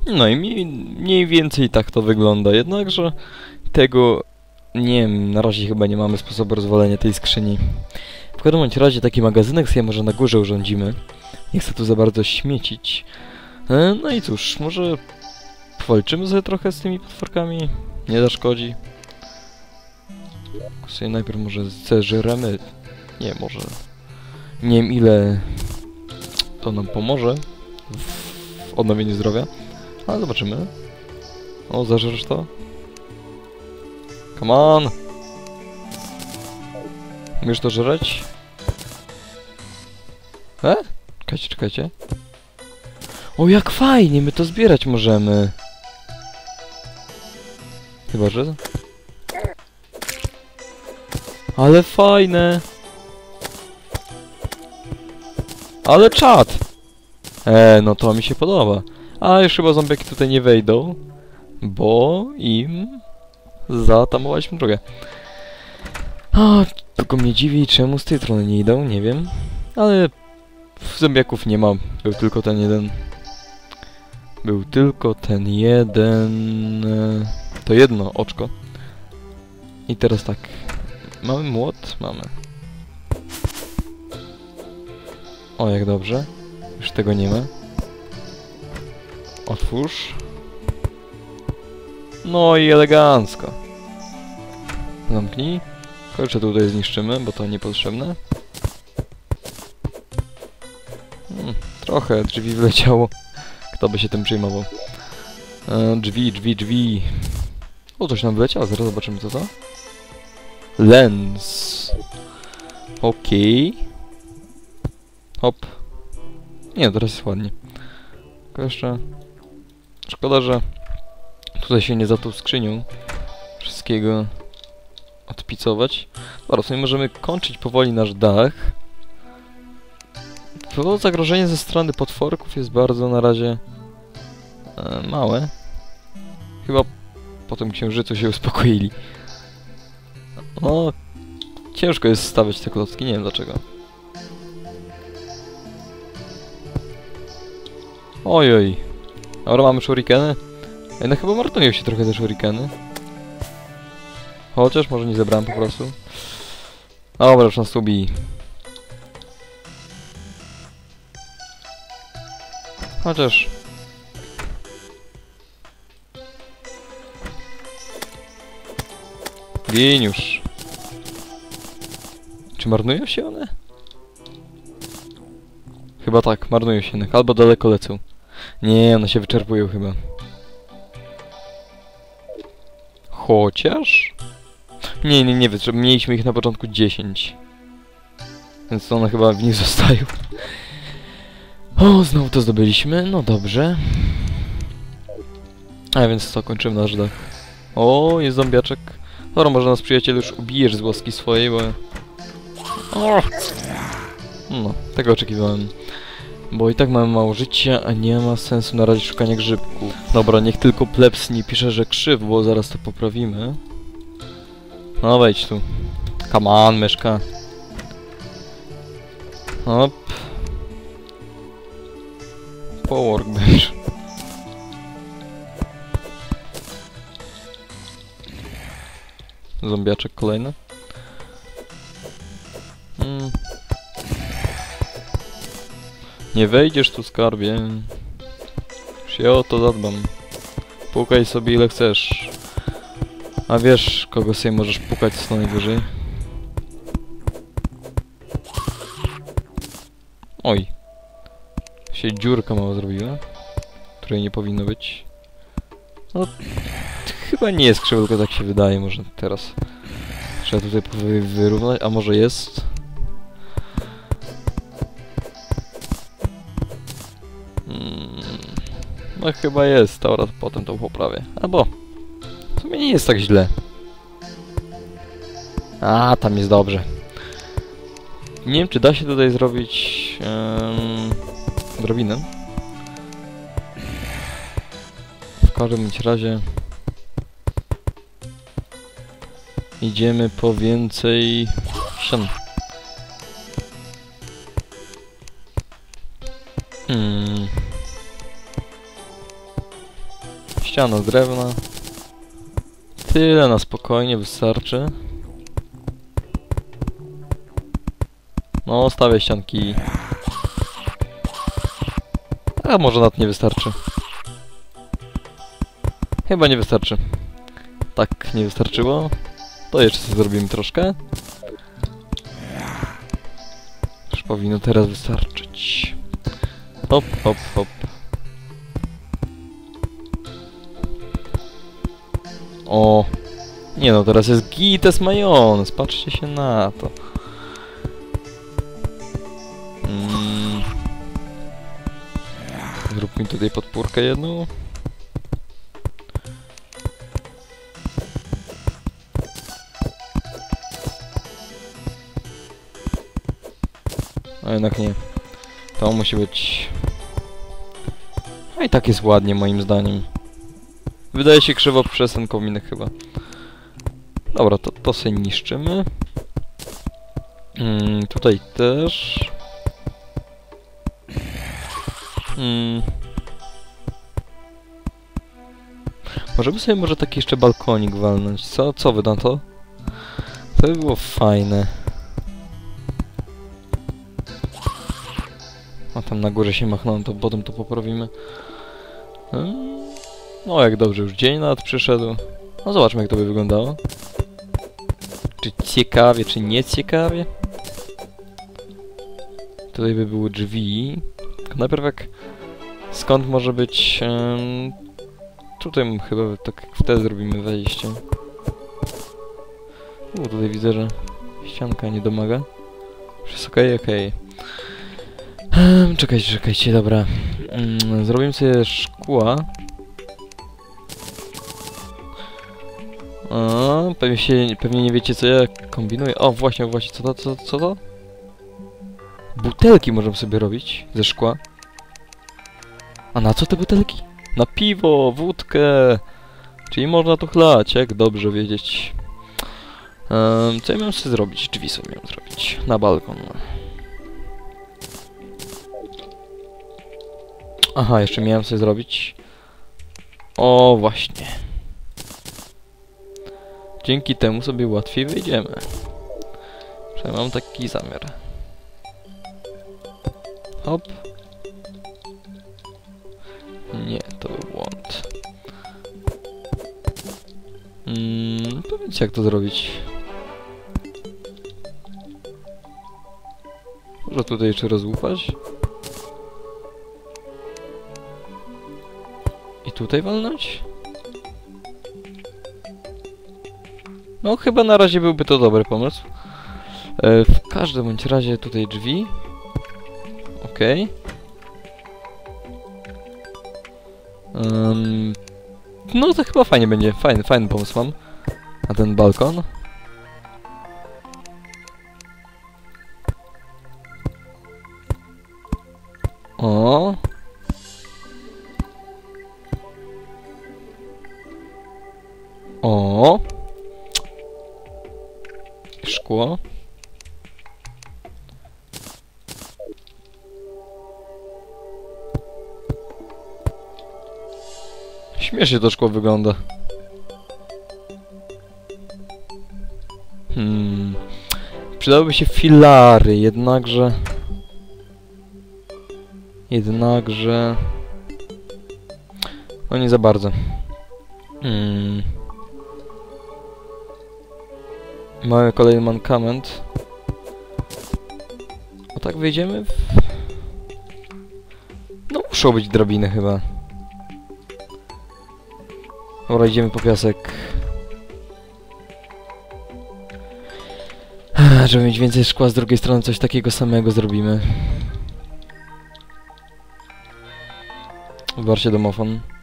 No i mniej więcej tak to wygląda, jednakże tego, nie wiem, na razie chyba nie mamy sposobu rozwalenia tej skrzyni. W każdym bądź razie taki magazynek sobie może na górze urządzimy. Nie chcę tu za bardzo śmiecić. No i cóż, może powalczymy sobie trochę z tymi potworkami? Nie zaszkodzi. Sobie najpierw może zeżremy. Nie, może... Nie wiem ile to nam pomoże w odnowieniu zdrowia. Ale zobaczymy. O, zażresz to? Come on! Umiesz to żreć? Czekajcie, czekajcie. O, jak fajnie! My to zbierać możemy. Chyba, że... Ale fajne! Ale czad! No to mi się podoba. A już chyba zombiaki tutaj nie wejdą, bo im zatamowaliśmy drogę. A, tylko mnie dziwi, czemu z tej strony nie idą, nie wiem. Ale zombiaków nie ma, był tylko ten jeden. Był tylko ten jeden... To jedno oczko. I teraz tak. Mamy młot? Mamy. O, jak dobrze. Już tego nie ma. Otwórz. No i elegancko. Zamknij. Kolcze tutaj zniszczymy, bo to niepotrzebne. Trochę drzwi wleciało. Kto by się tym przejmował? Drzwi. O, coś nam wleciało, zaraz zobaczymy co to. Lens. Okej. Hop. Nie, teraz jest ładnie. Tylko jeszcze... Szkoda, że tutaj się nie za tą skrzynią wszystkiego odpicować. Dobra, sobie możemy kończyć powoli nasz dach. To zagrożenie ze strony potworków jest bardzo na razie małe. Chyba po tym księżycu się uspokoili. No, ciężko jest stawiać te klocki, nie wiem dlaczego. Ojoj. Dobra, mamy shurikeny. No chyba marnują się trochę te shurikeny. Chociaż może nie zebrałem po prostu. Dobra, już nas tu bije. Chociaż... Gin już. Czy marnują się one? Chyba tak, marnują się, albo daleko lecą. Nie, one się wyczerpują chyba. Chociaż... Nie, mieliśmy ich na początku 10. Więc one chyba w nich zostają. O, znowu to zdobyliśmy, no dobrze. A więc co, kończymy nasz dach. O, jest zombiaczek. Dobra, może nas przyjaciel już ubijesz z łaski swojej, bo... O! No, tego oczekiwałem. Bo i tak mamy mało życia, a nie ma sensu na razie szukania grzybków. Dobra, niech tylko plebs nie pisze, że krzyw, bo zaraz to poprawimy. No wejdź tu. Come on, myszka. Hop. Po workbench. Zombiaczek kolejny. Nie wejdziesz tu, skarbie. Już ja o to zadbam. Pukaj sobie ile chcesz. A wiesz, kogo sobie możesz pukać co najwyżej? Oj. Się dziurka mała zrobiła. Której nie powinno być. No... Chyba nie jest krzywo, tylko tak się wydaje. Może teraz... Trzeba tutaj wyrównać, a może jest? No chyba jest, dobra, to potem to poprawię. Albo... W sumie nie jest tak źle. A, tam jest dobrze. Nie wiem, czy da się tutaj zrobić... drabinę. W każdym razie... Idziemy po więcej... ścian. ściana z drewna. Tyle na spokojnie wystarczy. No, stawię ścianki. A może nawet nie wystarczy. Chyba nie wystarczy. Tak, nie wystarczyło. To jeszcze sobie zrobimy troszkę. Już powinno teraz wystarczyć. Hop, hop, hop. O! Nie no, teraz jest gites majonez. Patrzcie się na to. Zrób mi tutaj podpórkę jedną. A jednak nie. To musi być... A i tak jest ładnie moim zdaniem. Wydaje się krzywo przez ten kominek chyba. Dobra, to sobie niszczymy. Tutaj też. Możemy sobie może taki jeszcze balkonik walnąć. Co wy na to? To by było fajne. A tam na górze się machnąłem, to potem to poprawimy. No jak dobrze, już dzień nawet przyszedł. No zobaczmy jak to by wyglądało. Czy ciekawie, czy nie ciekawie? Tutaj by były drzwi. Tylko najpierw jak... Skąd może być... Tutaj chyba tak jak wtedy zrobimy wejście. Tutaj widzę, że ścianka nie domaga. Wszystko okej. Czekajcie, dobra. Zrobimy sobie szkła. Pewnie nie wiecie co ja kombinuję. O, właśnie, co to? Butelki możemy sobie robić ze szkła. A na co te butelki? Na piwo, wódkę. Czyli można to chlać, jak dobrze wiedzieć. Co ja miałem sobie zrobić? Drzwi sobie miałem zrobić. Na balkon. Aha, jeszcze miałem sobie zrobić... O, właśnie. Dzięki temu sobie łatwiej wyjdziemy. Przynajmniej mam taki zamiar. Hop. Nie, to był błąd. Powiedzcie jak to zrobić. Może tutaj jeszcze rozłupać? I tutaj walnąć? No chyba na razie byłby to dobry pomysł. W każdym bądź razie tutaj drzwi. Okej. No to chyba fajnie będzie. Fajny pomysł mam. Na ten balkon. O. O. Szkło. Śmiesznie to szkło wygląda. Przydałyby się filary, jednakże... No nie za bardzo. Mamy kolejny mankament. A tak wyjdziemy w... No muszą być drabiny chyba. Dobra, idziemy po piasek. Żeby mieć więcej szkła, z drugiej strony coś takiego samego zrobimy. Wybarcie domofon.